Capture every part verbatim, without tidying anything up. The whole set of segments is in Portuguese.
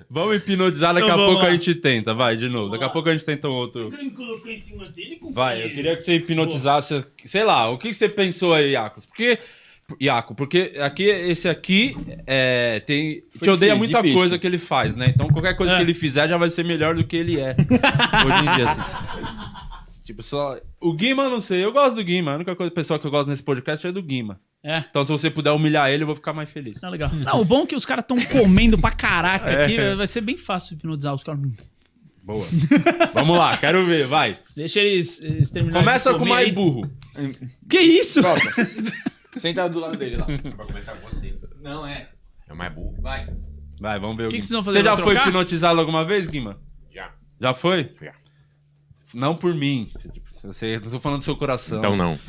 Vamos hipnotizar, daqui Então, a pouco lá. a gente tenta. Vai, de novo. Vamos Daqui a lá. pouco a gente tenta um outro. Você me colocou em cima dele, Vai, eu queria que você hipnotizasse, sei lá, o que você pensou aí, Iacos? Porque, Iaco, porque aqui, esse aqui, é, tem, te odeia difícil, muita difícil. coisa que ele faz, né? Então qualquer coisa É. que ele fizer já vai ser melhor do que ele é, hoje em dia, assim. Tipo, só... O Guima, não sei, eu gosto do Guima, a única coisa, pessoa que eu gosto nesse podcast é do Guima. É. Então se você puder humilhar ele, eu vou ficar mais feliz. Não, legal. Não, o bom é que os caras estão comendo pra caraca É. aqui. Vai ser bem fácil hipnotizar os caras. Boa. Vamos lá, quero ver, vai. Deixa eles, eles terminarem. Começa de com comer mais aí. burro. Que isso? Copa. Senta do lado dele lá. Pra começar com você. Não, é. É o mais burro. Vai. Vai, vamos ver o Que que Guima. vocês vão fazer? Você já Vão foi trocar? hipnotizado alguma vez, Guima? Já. Já foi? Já. Não por mim. Você, não tô falando do seu coração. Então não.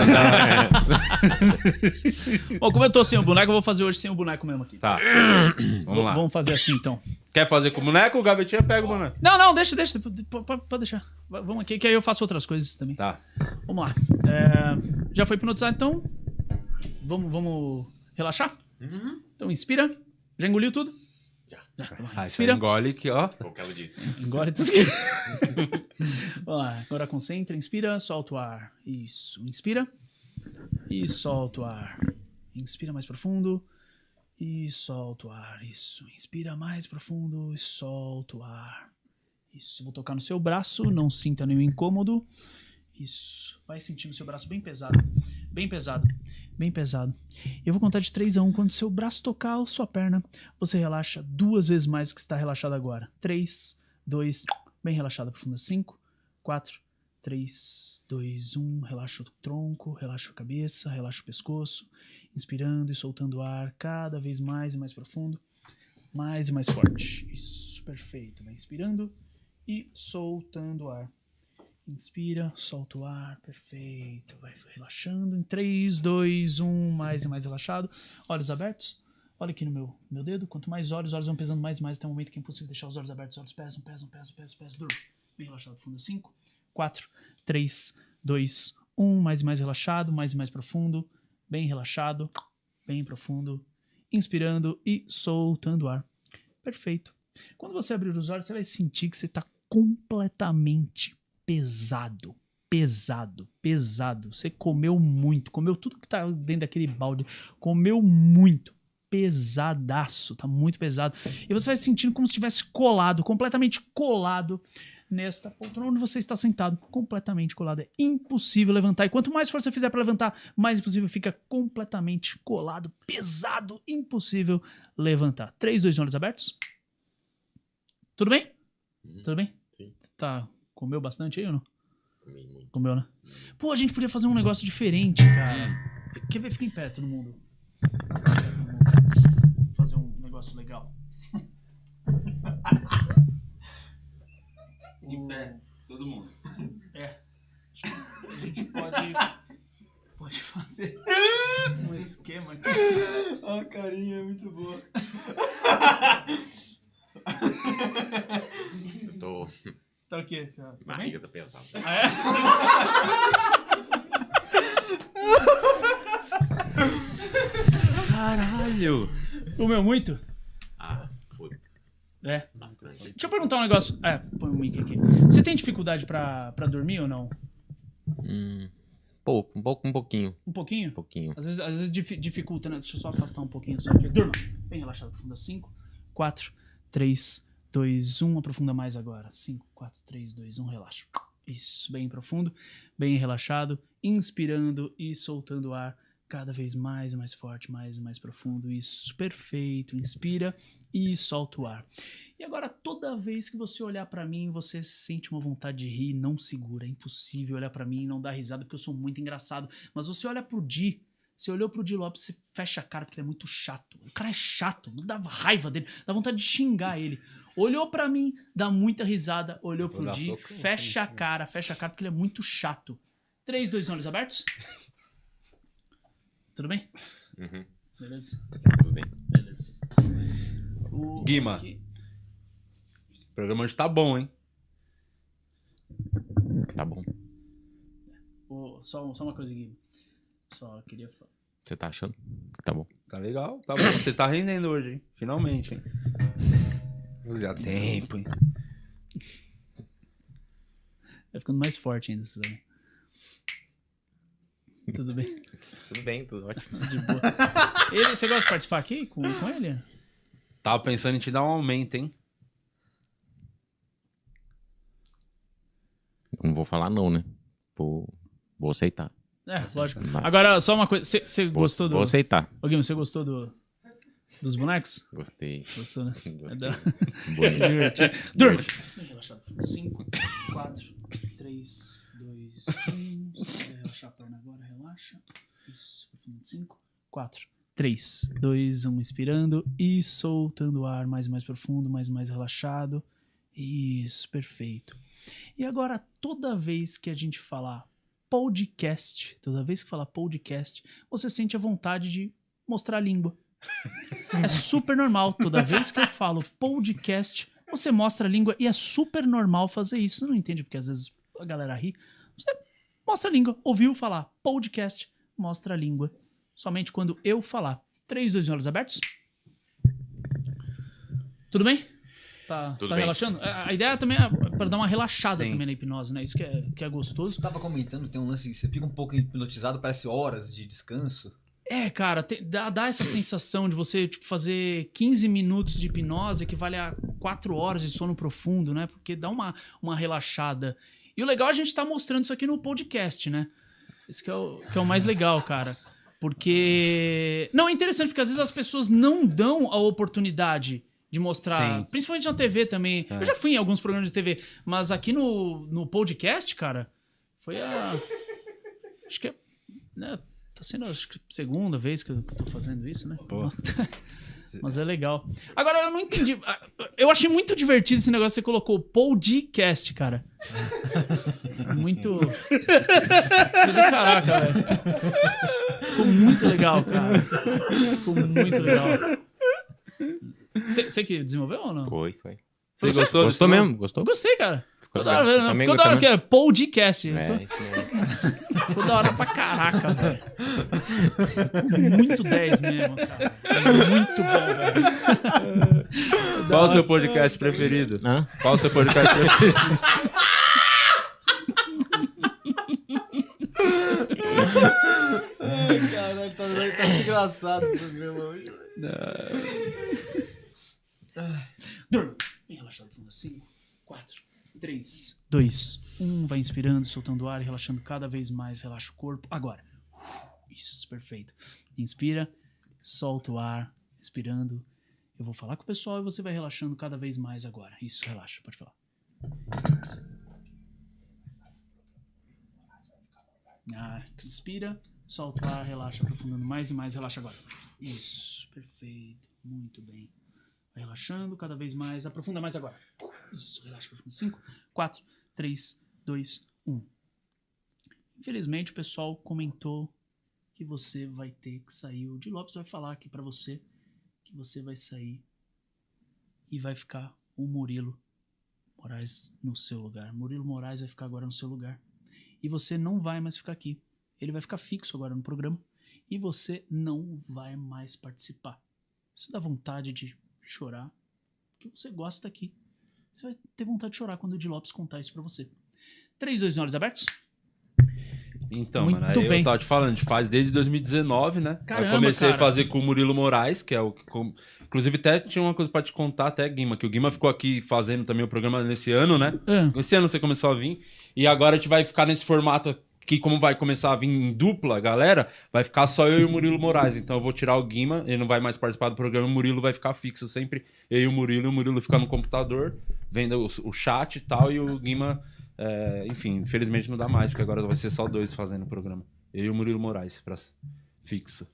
Bom, como eu tô sem o boneco, eu vou fazer hoje sem o boneco mesmo aqui. Tá. Vamos lá. Vamos fazer assim, então. Quer fazer com o boneco? O Gavetinha pega o boneco. Não, não, deixa, deixa. Pode, pode- pode deixar. Vai- Vamos aqui, que aí eu faço outras coisas também. Tá. Vamos lá. É, já foi hipnotizado, então? Vamos, vamos relaxar? Então inspira. Já engoliu tudo? Já. Já. Tá bom. Ah, isso Inspira. aí engole que, ó. Foi o que ela disse. Engole tudo. que- Vamos lá. Agora concentra. Inspira, solta o ar. Isso. Inspira. E solta o ar. Inspira mais profundo. E solta o ar. Isso. Inspira mais profundo e solta o ar. Isso. Vou tocar no seu braço. Não sinta nenhum incômodo. Isso. Vai sentindo seu braço bem pesado. Bem pesado. Bem pesado. Eu vou contar de três a um. Quando seu braço tocar a sua perna, você relaxa duas vezes mais do que está relaxado agora. três, dois, bem relaxado, profunda. cinco, quatro, três, dois, um. Relaxa o tronco, relaxa a cabeça, relaxa o pescoço. Inspirando e soltando o ar cada vez mais e mais profundo. Mais e mais forte. Isso, perfeito. Vai inspirando e soltando o ar. Inspira, solta o ar, perfeito. Vai relaxando em três, dois, um, mais e mais relaxado. Olhos abertos. Olha aqui no meu, meu dedo. Quanto mais olhos, os olhos vão pesando mais e mais. Até o momento que é impossível deixar os olhos abertos. Os olhos pesam, pesam, pesam, pesam, pesam. Durma. Bem relaxado, fundo. cinco, quatro, três, dois, um. Mais e mais relaxado, mais e mais profundo. Bem relaxado, bem profundo. Inspirando e soltando o ar. Perfeito. Quando você abrir os olhos, você vai sentir que você está completamente pesado, pesado, pesado. Você comeu muito, comeu tudo que tá dentro daquele balde, comeu muito, pesadaço, tá muito pesado. E você vai sentindo como se estivesse colado, completamente colado nesta poltrona onde você está sentado, completamente colado. É impossível levantar. E quanto mais força você fizer para levantar, mais impossível fica completamente colado, pesado, impossível levantar. três, dois, olhos abertos. Tudo bem? Tudo bem? Sim. Tá. Comeu bastante aí ou não? Comi muito. Comeu, né? Pô, a gente podia fazer um negócio diferente, cara. Quer ver? Fica em pé, todo mundo. Fica em pé, todo mundo. Fazer um negócio legal. Em pé, todo mundo. É. Acho que a gente pode. Pode fazer um esquema aqui. A carinha é muito boa. Eu tô... Tá o quê? Tá, tá bem? Barriga tá pesada. Ah, é? Caralho. Comeu muito? Ah, foi É. bastante. Deixa eu perguntar um negócio. É, põe o mic aqui. Você tem dificuldade pra, pra dormir ou não? Hum, pouco, um pouco, um pouquinho. Um pouquinho? Um pouquinho. Às vezes, às vezes difi- dificulta, né? Deixa eu só afastar um pouquinho só aqui. Durma. Bem relaxado, profunda. cinco, quatro, três, dois, um. Aprofunda mais agora. cinco, quatro, três, dois, um. Relaxa. Isso, bem profundo, bem relaxado. Inspirando e soltando o ar cada vez mais e mais forte, mais e mais profundo. Isso, perfeito. Inspira e solta o ar. E agora, toda vez que você olhar pra mim, você sente uma vontade de rir, não segura. É impossível olhar pra mim e não dar risada, porque eu sou muito engraçado. Mas você olha pro Di, você olhou pro Di Lopes, você fecha a cara, porque ele é muito chato. O cara é chato, não dá raiva dele, dá vontade de xingar ele. Olhou pra mim, dá muita risada. Olhou pro Olha Di, só, fecha a cara, fecha a cara, porque ele é muito chato. Três, dois, olhos abertos? Tudo bem? Uhum. Beleza? Tudo bem. Beleza. O- Guima. aqui- O programa hoje tá bom, hein? Tá bom. o- só, só uma coisa, Guima. Só queria falar. Você tá achando que tá bom? Tá legal, tá bom. Você tá rendendo hoje, hein? Finalmente, hein? Fazia tempo, hein? Vai ficando mais forte ainda. Sabe? Tudo bem? Tudo bem, tudo ótimo. De boa. Ele, você gosta de participar aqui com, com ele? Tava pensando em te dar um aumento, hein? Não vou falar não, né? Vou, vou aceitar. É, lógico. Vai. Agora, só uma coisa. Você, você Vou, gostou do... vou aceitar. Ô, Guilherme, você gostou do... dos bonecos? Gostei. Gostou, né? Gostei. É da- Bonito. divertido. Durma. Bem relaxado. cinco, quatro, três, dois, um. Se quiser relaxar a perna agora, relaxa. Isso. cinco, quatro, três, dois, um. Inspirando e soltando o ar mais e mais profundo, mais e mais relaxado. Isso, perfeito. E agora, toda vez que a gente falar podcast, toda vez que falar podcast, você sente a vontade de mostrar a língua. É super normal. Toda vez que eu falo podcast, você mostra a língua e é super normal fazer isso. Você não entende porque às vezes a galera ri. Você mostra a língua. Ouviu falar podcast, mostra a língua. Somente quando eu falar. Três, dois, olhos abertos. Tudo bem? Tá, Tudo tá bem. relaxando? A a ideia também é para dar uma relaxada Sim. também na hipnose, né? Isso que é, que é gostoso. Você tava comentando, tem um lance que você fica um pouco hipnotizado, parece horas de descanso. É, cara, te- dá, dá essa sensação de você tipo, fazer quinze minutos de hipnose equivale a quatro horas de sono profundo, né? Porque dá uma, uma relaxada. E o legal é a gente tá mostrando isso aqui no podcast, né? Isso que é o, que é o mais legal, cara. Porque... Não, é interessante porque às vezes as pessoas não dão a oportunidade de mostrar, Sim. principalmente na T V também. É. Eu já fui em alguns programas de T V, mas aqui no, no podcast, cara, foi a... Acho que é... Né? Tá sendo acho que, a segunda vez que eu tô fazendo isso, né? Pô. Mas é legal. Agora, eu não entendi. Eu achei muito divertido esse negócio que você colocou. Podcast, cara. Muito... Falei, caraca, velho. Ficou muito legal, cara. Ficou muito legal. Você você que desenvolveu ou não? Foi, foi. Você Você? gostou? Gostou disso, não? mesmo? Gostou? Eu gostei, cara. Ficou da legal. hora, Eu né? também Ficou da hora, gostei porque é podcast. É, Ficou, isso mesmo. ficou da hora pra caraca, velho. Ficou muito dez mesmo, cara. Muito bom, velho. Qual o seu podcast preferido? Hã? Qual o seu podcast preferido? Ai, caralho, tá, tá muito engraçado o programa hoje. Durma. Bem relaxado, fundo. cinco, quatro, três, dois, um. Vai inspirando, soltando o ar e relaxando cada vez mais. Relaxa o corpo. Agora. Isso, perfeito. Inspira, solta o ar, expirando. Eu vou falar com o pessoal e você vai relaxando cada vez mais agora. Isso, relaxa, pode falar. Ah, inspira, solta o ar, relaxa, aprofundando mais e mais. Relaxa agora. Isso, perfeito. Muito bem. Vai relaxando cada vez mais. Aprofunda mais agora. Isso, relaxa, aprofunda. cinco, quatro, três, dois, um. Infelizmente, o pessoal comentou que você vai ter que sair. O Di Lopes vai falar aqui pra você que você vai sair e vai ficar o Murilo Moraes no seu lugar. Murilo Moraes vai ficar agora no seu lugar. E você não vai mais ficar aqui. Ele vai ficar fixo agora no programa. E você não vai mais participar. Isso dá vontade de chorar. Porque você gosta aqui. Você vai ter vontade de chorar quando o Di Lopes contar isso pra você. três, dois, olhos abertos. Então, Muito mano, aí bem. eu tava te falando, a gente faz desde dois mil e dezenove, né? Caramba, eu comecei cara. a fazer com o Murilo Moraes, que é o... com- Inclusive, até tinha uma coisa pra te contar, até, Guima, que o Guima ficou aqui fazendo também o programa nesse ano, né? Ah, Esse ano você começou a vir. E agora a gente vai ficar nesse formato aqui, como vai começar a vir em dupla, galera, vai ficar só eu e o Murilo Moraes. Então eu vou tirar o Guima, ele não vai mais participar do programa, o Murilo vai ficar fixo sempre. Eu e o Murilo, e o Murilo fica no computador, vendo o, o chat e tal, e o Guima, é, enfim, infelizmente não dá mais, porque agora vai ser só dois fazendo o programa. Eu e o Murilo Moraes, pra fixo.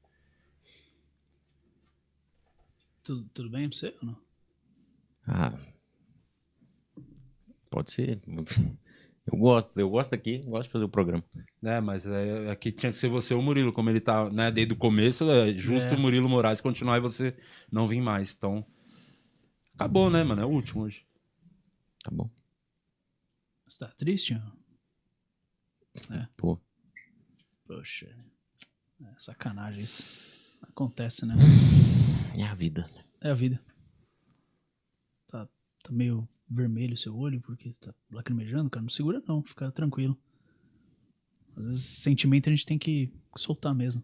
tudo, tudo bem pra você ou não? Ah. Pode ser. Eu gosto, eu gosto aqui, gosto de fazer o programa. É, mas é, aqui tinha que ser você ou o Murilo, como ele tá, né, desde o começo, é justo É. o Murilo Moraes continuar e você não vir mais. Então, acabou, né, mano? É o último hoje. Tá bom. Você tá triste? Pô. Poxa. É sacanagem isso. Acontece, né? É a vida. É a vida. tá, tá meio vermelho o seu olho porque você tá lacrimejando, cara. Não segura não, fica tranquilo. Às vezes sentimento a gente tem que soltar mesmo.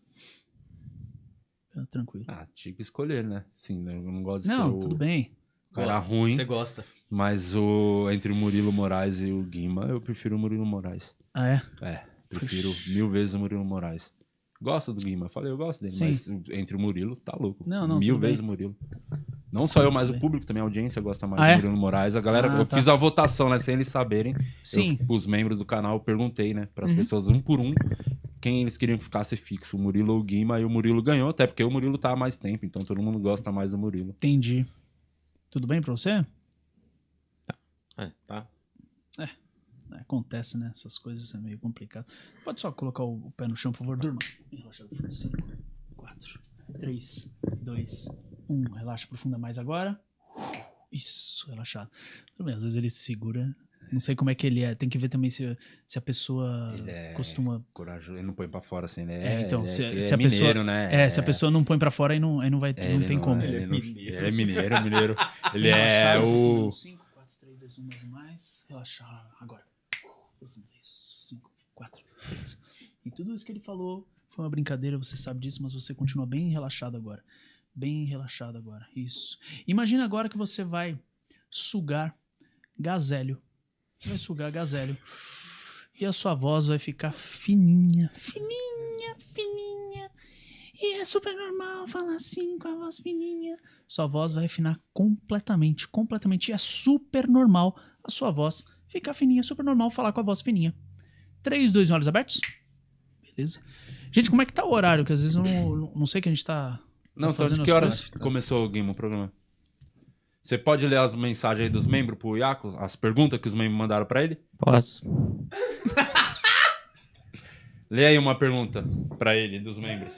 Fica tranquilo. Ah, tinha que escolher, né? Sim, eu não gosto de Não, ser o tudo bem. cara Gosta. ruim, Você gosta. mas o entre o Murilo Moraes e o Guima, eu prefiro o Murilo Moraes. Ah, é? É, prefiro mil vezes o Murilo Morais. Gosto do Guima, falei, eu gosto dele, Sim. mas entre o Murilo, tá louco. Não, não, Mil tudo vezes bem. o Murilo. Não só eu, mas Tudo o bem. público também, a audiência gosta mais Ah, do é? Murilo Moraes. A galera, Ah, eu tá. fiz a votação, né, sem eles saberem. Sim. Eu, os membros do canal, eu perguntei, né, pras Uhum. pessoas, um por um, quem eles queriam que ficasse fixo, o Murilo ou o Guima, e o Murilo ganhou, até porque o Murilo tá há mais tempo, então todo mundo gosta mais do Murilo. Entendi. Tudo bem pra você? É, tá. É, acontece, né? Essas coisas é meio complicado. Pode só colocar o, o pé no chão, por favor, durma. Relaxa, cinco, quatro, três, dois, um. Relaxa profunda mais agora. Isso, relaxado. Tudo bem, às vezes ele se segura. Não sei como é que ele é. Tem que ver também se, se a pessoa Ele é costuma... corajoso, ele não põe pra fora assim, né? É, então, ele se- é, ele se é a pessoa- mineiro, né? É, se a pessoa não põe pra fora, aí não, aí não, vai, É, não ele tem como. Ele, Ele é não- mineiro. ele é mineiro, mineiro. Ele é Relaxado, o... cinco, quatro, três, dois, um, mais e mais. Relaxar agora. Profundo, isso. cinco, quatro, três. E tudo isso que ele falou foi uma brincadeira, você sabe disso, mas você continua bem relaxado agora. Bem relaxado agora. Isso. Imagina agora que você vai sugar gazélio. Você vai sugar gazélio. E a sua voz vai ficar fininha. Fininha, fininha. E é super normal falar assim com a voz fininha. Sua voz vai afinar completamente, completamente. E é super normal a sua voz ficar fininha, super normal falar com a voz fininha. Três, dois, olhos abertos. Beleza. Gente, como é que tá o horário? Que às vezes eu não, não sei que a gente tá, tá Não, então fazendo de as que horas coisas. começou o Guima, o programa? Você pode ler as mensagens aí dos membros pro Iaco? As perguntas que os membros mandaram pra ele? Posso. Lê aí uma pergunta pra ele, dos membros.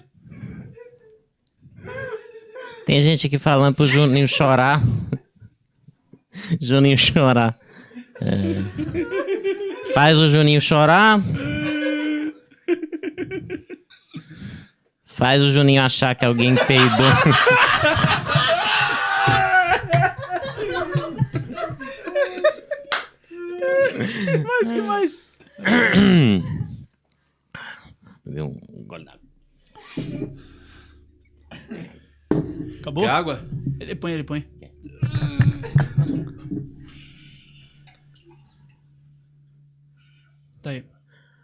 Tem gente aqui falando pro Juninho chorar. Juninho chorar. É. Faz o Juninho chorar. Faz o Juninho achar que alguém peidou. Mas que mais? Viu? Um gole d'água. Acabou? Quer água? Ele põe, ele põe. Tá aí.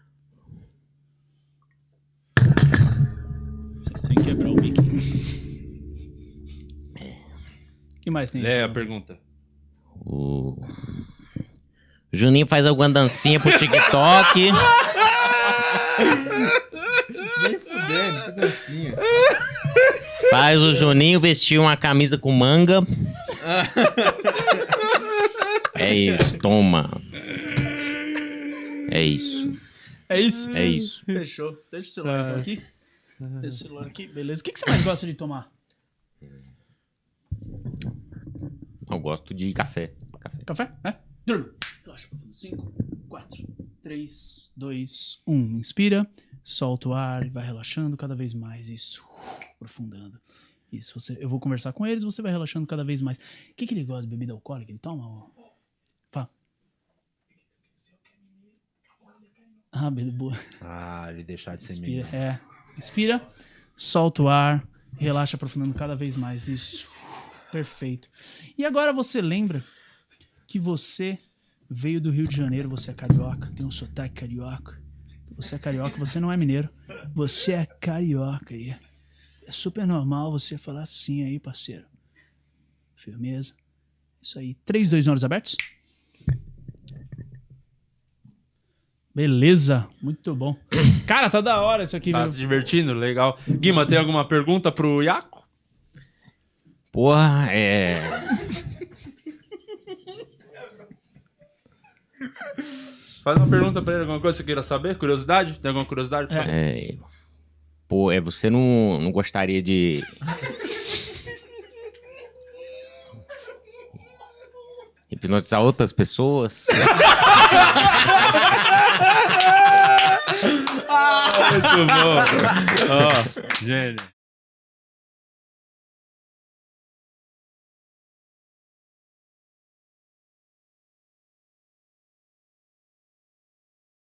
Sem, sem quebrar o mic. O que mais tem? Lê aí? a pergunta. O Juninho faz alguma dancinha pro TikTok. Nem fudendo, que dancinha. Faz o Juninho vestir uma camisa com manga. É isso, toma. É isso, É isso? é isso. Fechou. Deixa o celular então aqui. Deixa o celular aqui, beleza. O que, que você mais gosta de tomar? Eu gosto de café. Café. Café? É? Durma. Relaxa. cinco, quatro, três, dois, um. Inspira, solta o ar e vai relaxando cada vez mais. Isso. Aprofundando. Isso. Você, eu vou conversar com eles, você vai relaxando cada vez mais. O que, que ele gosta de bebida alcoólica? Ele toma? Ó? Fala. Ah, beleza, boa. Ah, ele deixar de ser Inspira, menino. é. Inspira, solta o ar, relaxa aprofundando cada vez mais. Isso. Perfeito. E agora você lembra que você veio do Rio de Janeiro, você é carioca, tem um sotaque carioca. Você é carioca, você não é mineiro. Você é carioca aí. É super normal você falar assim aí, parceiro. Firmeza. Isso aí. Três, dois, olhos abertos. Beleza, muito bom. Cara, tá da hora isso aqui, Tá meu. se divertindo? Legal. Guima, tem alguma pergunta pro Iaco? Porra, é. Faz uma pergunta pra ele, alguma coisa que você queira saber? Curiosidade? Tem alguma curiosidade? pra saber? é... Pô, é, você não, não gostaria de. Hipnotizar outras pessoas? Muito bom. Ó, gênio.